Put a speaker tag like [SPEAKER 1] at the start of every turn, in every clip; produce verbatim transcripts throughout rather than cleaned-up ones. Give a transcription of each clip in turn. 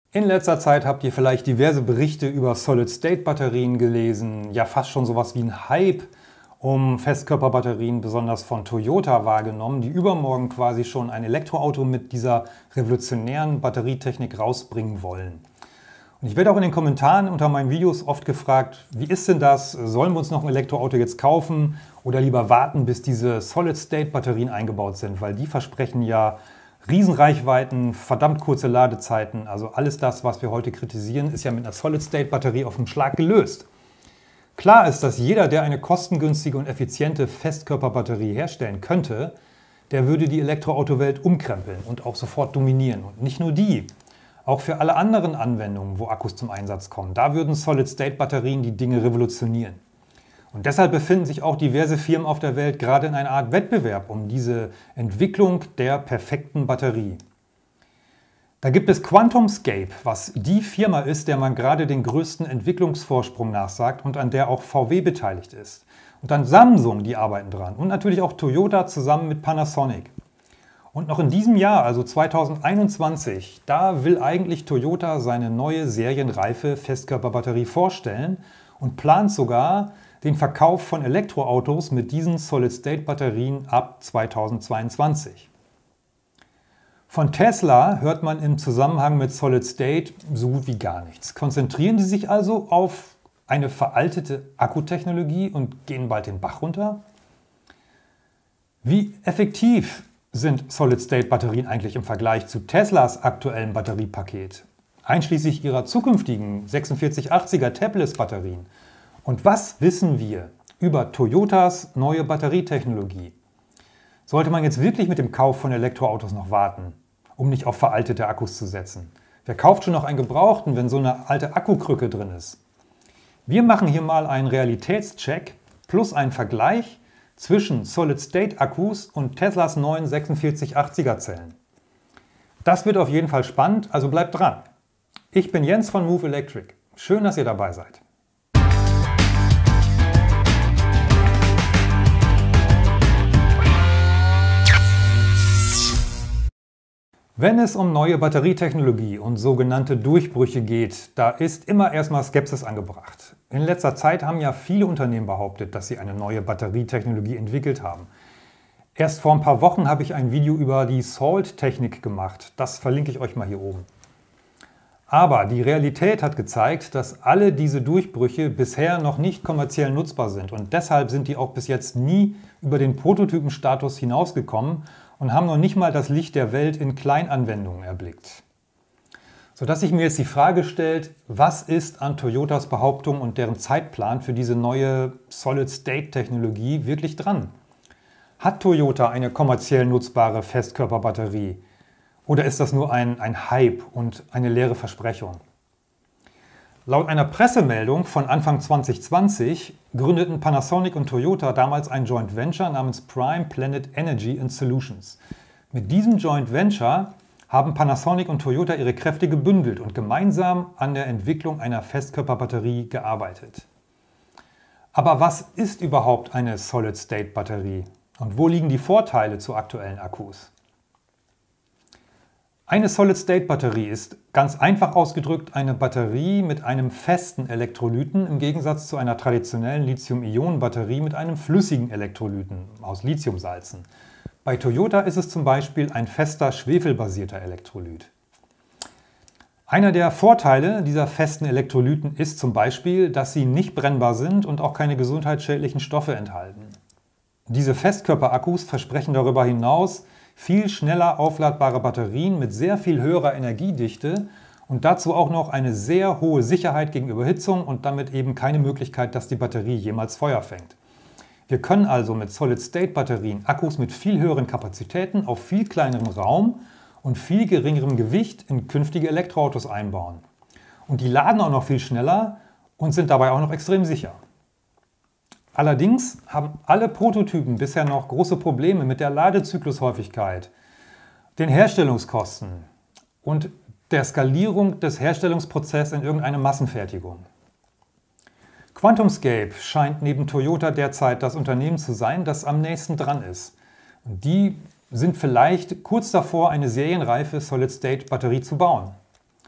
[SPEAKER 1] In letzter Zeit habt ihr vielleicht diverse Berichte über Solid-State-Batterien gelesen, ja fast schon sowas wie ein Hype um Festkörperbatterien, besonders von Toyota, wahrgenommen, die übermorgen quasi schon ein Elektroauto mit dieser revolutionären Batterietechnik rausbringen wollen. Und ich werde auch in den Kommentaren unter meinen Videos oft gefragt, wie ist denn das? Sollen wir uns noch ein Elektroauto jetzt kaufen oder lieber warten, bis diese Solid-State-Batterien eingebaut sind? Weil die versprechen ja Riesenreichweiten, verdammt kurze Ladezeiten. Also alles das, was wir heute kritisieren, ist ja mit einer Solid-State-Batterie auf den Schlag gelöst. Klar ist, dass jeder, der eine kostengünstige und effiziente Festkörperbatterie herstellen könnte, der würde die Elektroautowelt umkrempeln und auch sofort dominieren. Und nicht nur die. Auch für alle anderen Anwendungen, wo Akkus zum Einsatz kommen, da würden Solid-State-Batterien die Dinge revolutionieren. Und deshalb befinden sich auch diverse Firmen auf der Welt gerade in einer Art Wettbewerb um diese Entwicklung der perfekten Batterie. Da gibt es QuantumScape, was die Firma ist, der man gerade den größten Entwicklungsvorsprung nachsagt und an der auch V W beteiligt ist. Und dann Samsung, die arbeiten dran. Und natürlich auch Toyota zusammen mit Panasonic. Und noch in diesem Jahr, also zweitausendeinundzwanzig, da will eigentlich Toyota seine neue serienreife Festkörperbatterie vorstellen und plant sogar den Verkauf von Elektroautos mit diesen Solid-State-Batterien ab zweitausendzweiundzwanzig. Von Tesla hört man im Zusammenhang mit Solid-State so gut wie gar nichts. Konzentrieren sie sich also auf eine veraltete Akkutechnologie und gehen bald den Bach runter? Wie effektiv sind Solid-State-Batterien eigentlich im Vergleich zu Teslas aktuellem Batteriepaket, einschließlich ihrer zukünftigen sechsundvierzig achtziger Tabless-Batterien? Und was wissen wir über Toyotas neue Batterietechnologie? Sollte man jetzt wirklich mit dem Kauf von Elektroautos noch warten, um nicht auf veraltete Akkus zu setzen? Wer kauft schon noch einen gebrauchten, wenn so eine alte Akkukrücke drin ist? Wir machen hier mal einen Realitätscheck plus einen Vergleich zwischen Solid-State-Akkus und Teslas neuen sechsundvierzig achtziger Zellen. Das wird auf jeden Fall spannend, also bleibt dran. Ich bin Jens von Move Electric. Schön, dass ihr dabei seid. Wenn es um neue Batterietechnologie und sogenannte Durchbrüche geht, da ist immer erstmal Skepsis angebracht. In letzter Zeit haben ja viele Unternehmen behauptet, dass sie eine neue Batterietechnologie entwickelt haben. Erst vor ein paar Wochen habe ich ein Video über die Salt-Technik gemacht. Das verlinke ich euch mal hier oben. Aber die Realität hat gezeigt, dass alle diese Durchbrüche bisher noch nicht kommerziell nutzbar sind. Und deshalb sind die auch bis jetzt nie über den Prototypenstatus hinausgekommen und haben noch nicht mal das Licht der Welt in Kleinanwendungen erblickt. Sodass sich mir jetzt die Frage stellt, was ist an Toyotas Behauptung und deren Zeitplan für diese neue Solid-State-Technologie wirklich dran? Hat Toyota eine kommerziell nutzbare Festkörperbatterie? Oder ist das nur ein, ein Hype und eine leere Versprechung? Laut einer Pressemeldung von Anfang zwanzig zwanzig gründeten Panasonic und Toyota damals ein Joint Venture namens Prime Planet Energy and Solutions. Mit diesem Joint Venture haben Panasonic und Toyota ihre Kräfte gebündelt und gemeinsam an der Entwicklung einer Festkörperbatterie gearbeitet. Aber was ist überhaupt eine Solid-State-Batterie? Und wo liegen die Vorteile zu aktuellen Akkus? Eine Solid-State-Batterie ist ganz einfach ausgedrückt eine Batterie mit einem festen Elektrolyten im Gegensatz zu einer traditionellen Lithium-Ionen-Batterie mit einem flüssigen Elektrolyten aus Lithiumsalzen. Bei Toyota ist es zum Beispiel ein fester schwefelbasierter Elektrolyt. Einer der Vorteile dieser festen Elektrolyten ist zum Beispiel, dass sie nicht brennbar sind und auch keine gesundheitsschädlichen Stoffe enthalten. Diese Festkörperakkus versprechen darüber hinaus viel schneller aufladbare Batterien mit sehr viel höherer Energiedichte und dazu auch noch eine sehr hohe Sicherheit gegen Überhitzung und damit eben keine Möglichkeit, dass die Batterie jemals Feuer fängt. Wir können also mit Solid-State-Batterien Akkus mit viel höheren Kapazitäten auf viel kleinerem Raum und viel geringerem Gewicht in künftige Elektroautos einbauen. Und die laden auch noch viel schneller und sind dabei auch noch extrem sicher. Allerdings haben alle Prototypen bisher noch große Probleme mit der Ladezyklushäufigkeit, den Herstellungskosten und der Skalierung des Herstellungsprozesses in irgendeine Massenfertigung. QuantumScape scheint neben Toyota derzeit das Unternehmen zu sein, das am nächsten dran ist. Die sind vielleicht kurz davor, eine serienreife Solid-State-Batterie zu bauen.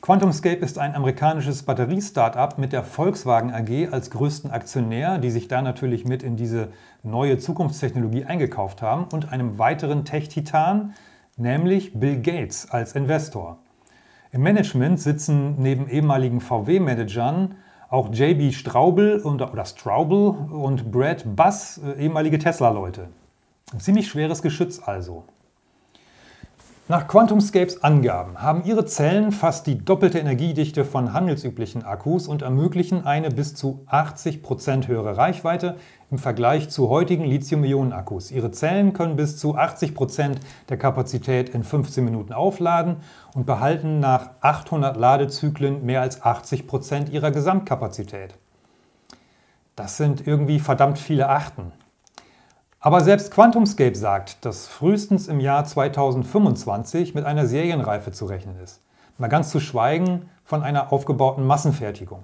[SPEAKER 1] QuantumScape ist ein amerikanisches Batterie-Startup mit der Volkswagen A G als größten Aktionär, die sich da natürlich mit in diese neue Zukunftstechnologie eingekauft haben, und einem weiteren Tech-Titan, nämlich Bill Gates als Investor. Im Management sitzen neben ehemaligen V W-Managern auch J B Straubel und, oder Straubel und Brad Buss, ehemalige Tesla-Leute. Ein ziemlich schweres Geschütz also. Nach QuantumScapes Angaben haben ihre Zellen fast die doppelte Energiedichte von handelsüblichen Akkus und ermöglichen eine bis zu achtzig Prozent höhere Reichweite im Vergleich zu heutigen Lithium-Ionen-Akkus. Ihre Zellen können bis zu achtzig Prozent der Kapazität in fünfzehn Minuten aufladen und behalten nach achthundert Ladezyklen mehr als achtzig Prozent ihrer Gesamtkapazität. Das sind irgendwie verdammt viele Achten. Aber selbst QuantumScape sagt, dass frühestens im Jahr zweitausendfünfundzwanzig mit einer Serienreife zu rechnen ist. Mal ganz zu schweigen von einer aufgebauten Massenfertigung.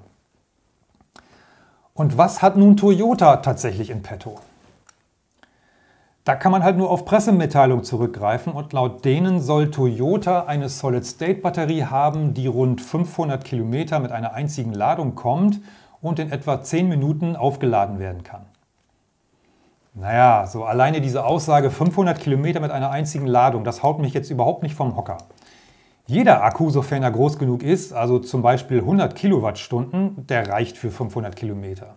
[SPEAKER 1] Und was hat nun Toyota tatsächlich in petto? Da kann man halt nur auf Pressemitteilungen zurückgreifen und laut denen soll Toyota eine Solid-State-Batterie haben, die rund fünfhundert Kilometer mit einer einzigen Ladung kommt und in etwa zehn Minuten aufgeladen werden kann. Naja, so alleine diese Aussage fünfhundert Kilometer mit einer einzigen Ladung, das haut mich jetzt überhaupt nicht vom Hocker. Jeder Akku, sofern er groß genug ist, also zum Beispiel hundert Kilowattstunden, der reicht für fünfhundert Kilometer.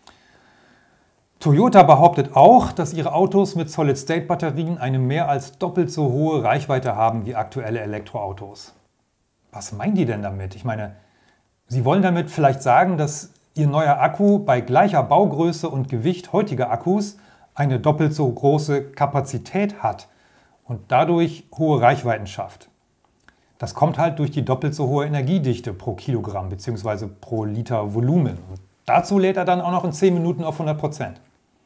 [SPEAKER 1] Toyota behauptet auch, dass ihre Autos mit Solid-State-Batterien eine mehr als doppelt so hohe Reichweite haben wie aktuelle Elektroautos. Was meinen die denn damit? Ich meine, sie wollen damit vielleicht sagen, dass ihr neuer Akku bei gleicher Baugröße und Gewicht heutiger Akkus eine doppelt so große Kapazität hat und dadurch hohe Reichweiten schafft. Das kommt halt durch die doppelt so hohe Energiedichte pro Kilogramm bzw. pro Liter Volumen. Und dazu lädt er dann auch noch in zehn Minuten auf hundert Prozent.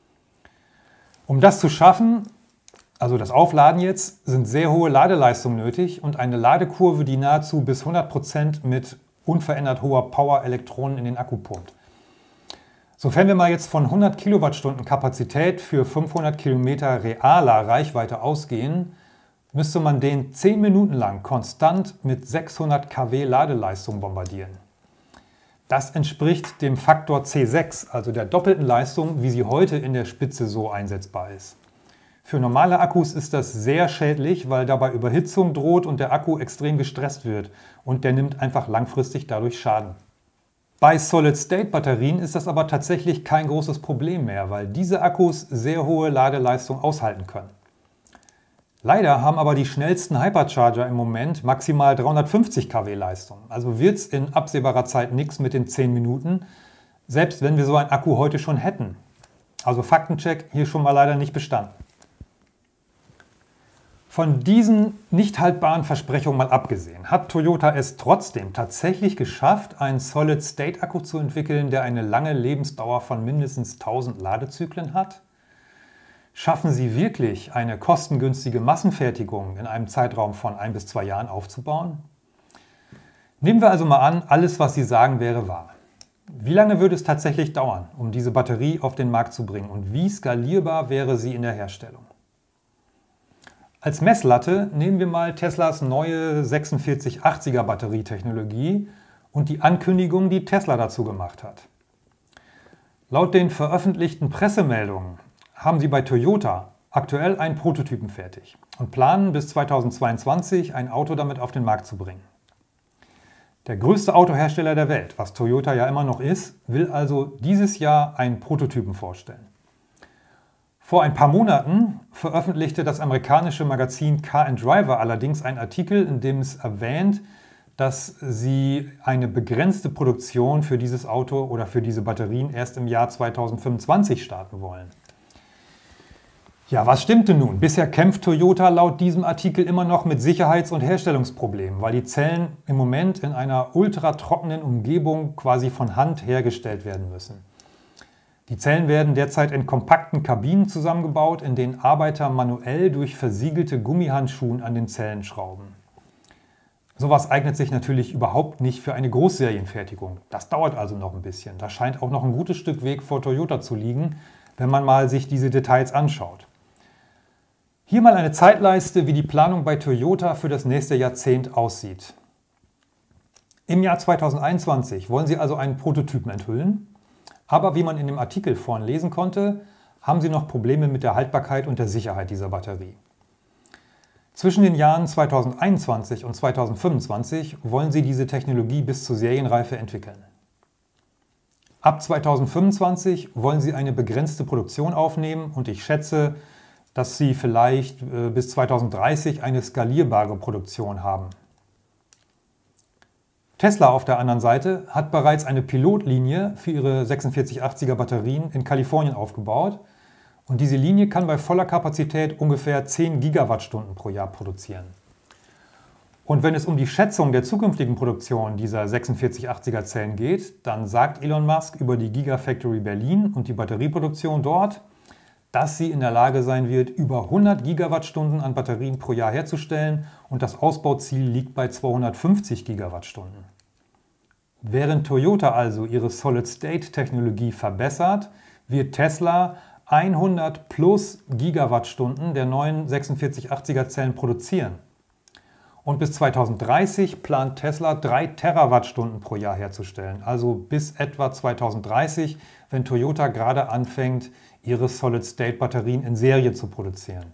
[SPEAKER 1] Um das zu schaffen, also das Aufladen jetzt, sind sehr hohe Ladeleistungen nötig und eine Ladekurve, die nahezu bis hundert Prozent mit unverändert hoher Power-Elektronen in den Akku pumpt. Sofern wir mal jetzt von hundert Kilowattstunden Kapazität für fünfhundert Kilometer realer Reichweite ausgehen, müsste man den zehn Minuten lang konstant mit sechshundert Kilowatt Ladeleistung bombardieren. Das entspricht dem Faktor C sechs, also der doppelten Leistung, wie sie heute in der Spitze so einsetzbar ist. Für normale Akkus ist das sehr schädlich, weil dabei Überhitzung droht und der Akku extrem gestresst wird und der nimmt einfach langfristig dadurch Schaden. Bei Solid-State-Batterien ist das aber tatsächlich kein großes Problem mehr, weil diese Akkus sehr hohe Ladeleistung aushalten können. Leider haben aber die schnellsten Hypercharger im Moment maximal dreihundertfünfzig Kilowatt Leistung. Also wird es in absehbarer Zeit nichts mit den zehn Minuten, selbst wenn wir so einen Akku heute schon hätten. Also Faktencheck hier schon mal leider nicht bestanden. Von diesen nicht haltbaren Versprechungen mal abgesehen, hat Toyota es trotzdem tatsächlich geschafft, einen Solid-State-Akku zu entwickeln, der eine lange Lebensdauer von mindestens tausend Ladezyklen hat? Schaffen sie wirklich, eine kostengünstige Massenfertigung in einem Zeitraum von ein bis zwei Jahren aufzubauen? Nehmen wir also mal an, alles, was sie sagen, wäre wahr. Wie lange würde es tatsächlich dauern, um diese Batterie auf den Markt zu bringen und wie skalierbar wäre sie in der Herstellung? Als Messlatte nehmen wir mal Teslas neue sechsundvierzig achtziger Batterietechnologie und die Ankündigung, die Tesla dazu gemacht hat. Laut den veröffentlichten Pressemeldungen haben sie bei Toyota aktuell einen Prototypen fertig und planen bis zweitausendzweiundzwanzig ein Auto damit auf den Markt zu bringen. Der größte Autohersteller der Welt, was Toyota ja immer noch ist, will also dieses Jahr einen Prototypen vorstellen. Vor ein paar Monaten veröffentlichte das amerikanische Magazin Car and Driver allerdings einen Artikel, in dem es erwähnt, dass sie eine begrenzte Produktion für dieses Auto oder für diese Batterien erst im Jahr zweitausendfünfundzwanzig starten wollen. Ja, was stimmte nun? Bisher kämpft Toyota laut diesem Artikel immer noch mit Sicherheits- und Herstellungsproblemen, weil die Zellen im Moment in einer ultratrockenen Umgebung quasi von Hand hergestellt werden müssen. Die Zellen werden derzeit in kompakten Kabinen zusammengebaut, in denen Arbeiter manuell durch versiegelte Gummihandschuhe an den Zellen schrauben. Sowas eignet sich natürlich überhaupt nicht für eine Großserienfertigung. Das dauert also noch ein bisschen. Da scheint auch noch ein gutes Stück Weg vor Toyota zu liegen, wenn man mal sich diese Details anschaut. Hier mal eine Zeitleiste, wie die Planung bei Toyota für das nächste Jahrzehnt aussieht. Im Jahr zweitausendeinundzwanzig wollen Sie also einen Prototypen enthüllen, aber wie man in dem Artikel vorhin lesen konnte, haben Sie noch Probleme mit der Haltbarkeit und der Sicherheit dieser Batterie. Zwischen den Jahren zweitausendeinundzwanzig und zweitausendfünfundzwanzig wollen Sie diese Technologie bis zur Serienreife entwickeln. Ab zweitausendfünfundzwanzig wollen Sie eine begrenzte Produktion aufnehmen und ich schätze, dass Sie vielleicht äh, bis zweitausenddreißig eine skalierbare Produktion haben. Tesla auf der anderen Seite hat bereits eine Pilotlinie für ihre sechsundvierzig achtziger Batterien in Kalifornien aufgebaut und diese Linie kann bei voller Kapazität ungefähr zehn Gigawattstunden pro Jahr produzieren. Und wenn es um die Schätzung der zukünftigen Produktion dieser sechsundvierzig achtziger Zellen geht, dann sagt Elon Musk über die Gigafactory Berlin und die Batterieproduktion dort, dass sie in der Lage sein wird, über hundert Gigawattstunden an Batterien pro Jahr herzustellen und das Ausbauziel liegt bei zweihundertfünfzig Gigawattstunden. Während Toyota also ihre Solid-State-Technologie verbessert, wird Tesla hundert plus Gigawattstunden der neuen sechsundvierzig achtziger Zellen produzieren. Und bis zweitausenddreißig plant Tesla drei Terawattstunden pro Jahr herzustellen, also bis etwa zweitausenddreißig, wenn Toyota gerade anfängt, ihre Solid-State-Batterien in Serie zu produzieren.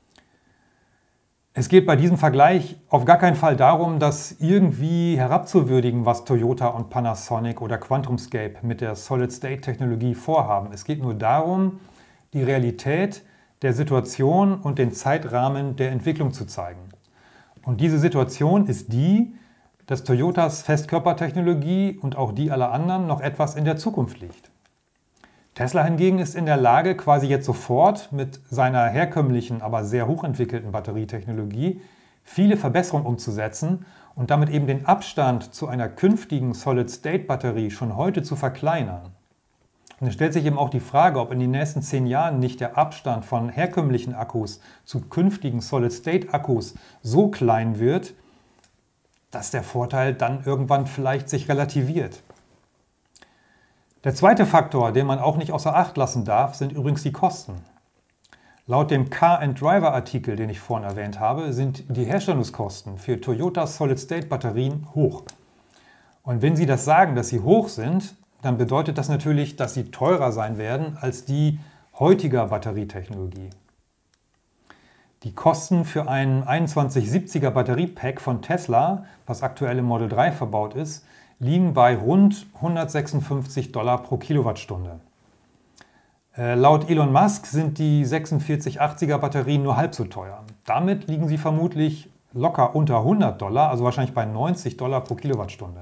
[SPEAKER 1] Es geht bei diesem Vergleich auf gar keinen Fall darum, das irgendwie herabzuwürdigen, was Toyota und Panasonic oder QuantumScape mit der Solid-State-Technologie vorhaben. Es geht nur darum, die Realität der Situation und den Zeitrahmen der Entwicklung zu zeigen. Und diese Situation ist die, dass Toyotas Festkörpertechnologie und auch die aller anderen noch etwas in der Zukunft liegt. Tesla hingegen ist in der Lage, quasi jetzt sofort mit seiner herkömmlichen, aber sehr hochentwickelten Batterietechnologie viele Verbesserungen umzusetzen und damit eben den Abstand zu einer künftigen Solid-State-Batterie schon heute zu verkleinern. Und es stellt sich eben auch die Frage, ob in den nächsten zehn Jahren nicht der Abstand von herkömmlichen Akkus zu künftigen Solid-State-Akkus so klein wird, dass der Vorteil dann irgendwann vielleicht sich relativiert. Der zweite Faktor, den man auch nicht außer Acht lassen darf, sind übrigens die Kosten. Laut dem Car and Driver Artikel, den ich vorhin erwähnt habe, sind die Herstellungskosten für Toyotas Solid-State-Batterien hoch. Und wenn Sie das sagen, dass sie hoch sind, dann bedeutet das natürlich, dass sie teurer sein werden als die heutiger Batterietechnologie. Die Kosten für ein einundzwanzig siebziger Batteriepack von Tesla, was aktuell im Model drei verbaut ist, liegen bei rund hundertsechsundfünfzig Dollar pro Kilowattstunde. Äh, laut Elon Musk sind die sechsundvierzig achtziger Batterien nur halb so teuer. Damit liegen sie vermutlich locker unter hundert Dollar, also wahrscheinlich bei neunzig Dollar pro Kilowattstunde.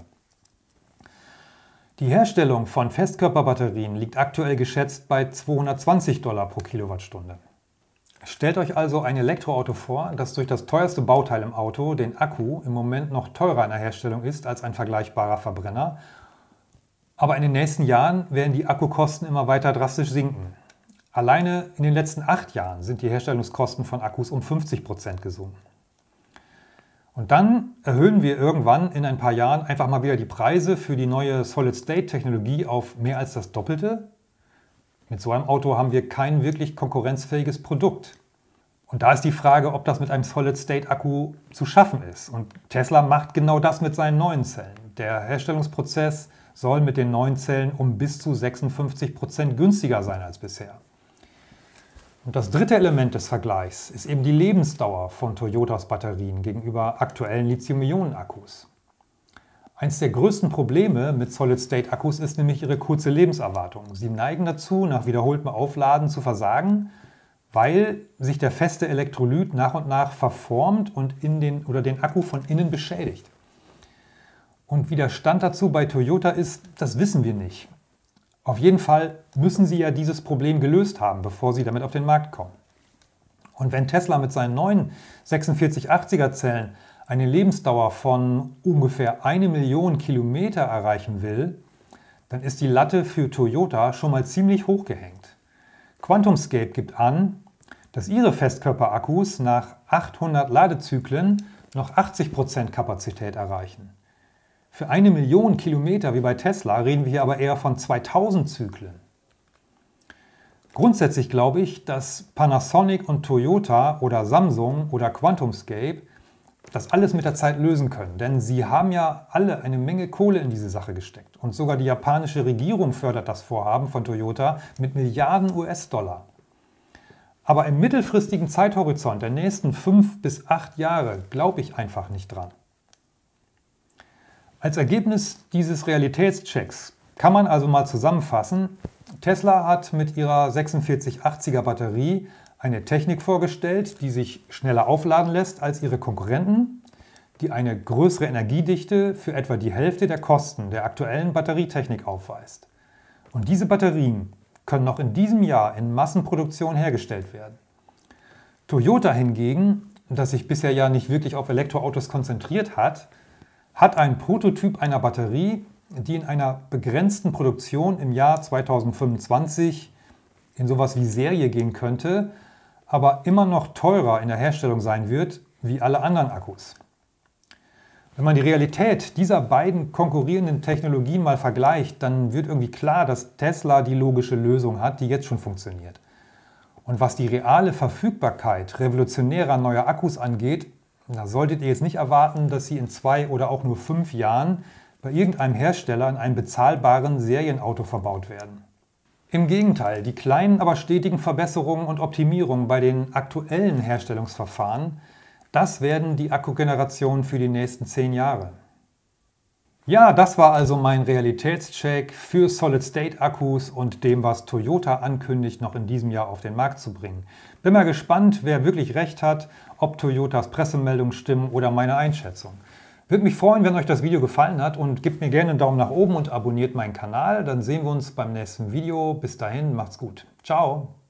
[SPEAKER 1] Die Herstellung von Festkörperbatterien liegt aktuell geschätzt bei zweihundertzwanzig Dollar pro Kilowattstunde. Stellt euch also ein Elektroauto vor, das durch das teuerste Bauteil im Auto, den Akku, im Moment noch teurer in der Herstellung ist als ein vergleichbarer Verbrenner. Aber in den nächsten Jahren werden die Akkukosten immer weiter drastisch sinken. Alleine in den letzten acht Jahren sind die Herstellungskosten von Akkus um fünfzig Prozent gesunken. Und dann erhöhen wir irgendwann in ein paar Jahren einfach mal wieder die Preise für die neue Solid-State-Technologie auf mehr als das Doppelte. Mit so einem Auto haben wir kein wirklich konkurrenzfähiges Produkt. Und da ist die Frage, ob das mit einem Solid-State-Akku zu schaffen ist. Und Tesla macht genau das mit seinen neuen Zellen. Der Herstellungsprozess soll mit den neuen Zellen um bis zu sechsundfünfzig Prozent günstiger sein als bisher. Und das dritte Element des Vergleichs ist eben die Lebensdauer von Toyotas Batterien gegenüber aktuellen Lithium-Ionen-Akkus. Eins der größten Probleme mit Solid-State-Akkus ist nämlich ihre kurze Lebenserwartung. Sie neigen dazu, nach wiederholtem Aufladen zu versagen, weil sich der feste Elektrolyt nach und nach verformt und in den, oder den Akku von innen beschädigt. Und wie der Stand dazu bei Toyota ist, das wissen wir nicht. Auf jeden Fall müssen sie ja dieses Problem gelöst haben, bevor sie damit auf den Markt kommen. Und wenn Tesla mit seinen neuen sechsundvierzig achtziger Zellen eine Lebensdauer von ungefähr eine Million Kilometer erreichen will, dann ist die Latte für Toyota schon mal ziemlich hoch gehängt. QuantumScape gibt an, dass ihre Festkörperakkus nach achthundert Ladezyklen noch achtzig Prozent Kapazität erreichen. Für eine Million Kilometer wie bei Tesla reden wir hier aber eher von zweitausend Zyklen. Grundsätzlich glaube ich, dass Panasonic und Toyota oder Samsung oder QuantumScape das alles mit der Zeit lösen können. Denn sie haben ja alle eine Menge Kohle in diese Sache gesteckt. Und sogar die japanische Regierung fördert das Vorhaben von Toyota mit Milliarden U S-Dollar. Aber im mittelfristigen Zeithorizont der nächsten fünf bis acht Jahre glaube ich einfach nicht dran. Als Ergebnis dieses Realitätschecks kann man also mal zusammenfassen: Tesla hat mit ihrer sechsundvierzig achtziger Batterie eine Technik vorgestellt, die sich schneller aufladen lässt als ihre Konkurrenten, die eine größere Energiedichte für etwa die Hälfte der Kosten der aktuellen Batterietechnik aufweist. Und diese Batterien können noch in diesem Jahr in Massenproduktion hergestellt werden. Toyota hingegen, das sich bisher ja nicht wirklich auf Elektroautos konzentriert hat, hat einen Prototyp einer Batterie, die in einer begrenzten Produktion im Jahr zweitausendfünfundzwanzig in sowas wie Serie gehen könnte, aber immer noch teurer in der Herstellung sein wird wie alle anderen Akkus. Wenn man die Realität dieser beiden konkurrierenden Technologien mal vergleicht, dann wird irgendwie klar, dass Tesla die logische Lösung hat, die jetzt schon funktioniert. Und was die reale Verfügbarkeit revolutionärer neuer Akkus angeht, da solltet ihr jetzt nicht erwarten, dass sie in zwei oder auch nur fünf Jahren bei irgendeinem Hersteller in einem bezahlbaren Serienauto verbaut werden. Im Gegenteil, die kleinen, aber stetigen Verbesserungen und Optimierungen bei den aktuellen Herstellungsverfahren, das werden die Akkugenerationen für die nächsten zehn Jahre. Ja, das war also mein Realitätscheck für Solid-State-Akkus und dem, was Toyota ankündigt, noch in diesem Jahr auf den Markt zu bringen. Bin mal gespannt, wer wirklich recht hat, ob Toyotas Pressemeldungen stimmen oder meine Einschätzung. Würde mich freuen, wenn euch das Video gefallen hat, und gebt mir gerne einen Daumen nach oben und abonniert meinen Kanal. Dann sehen wir uns beim nächsten Video. Bis dahin, macht's gut. Ciao!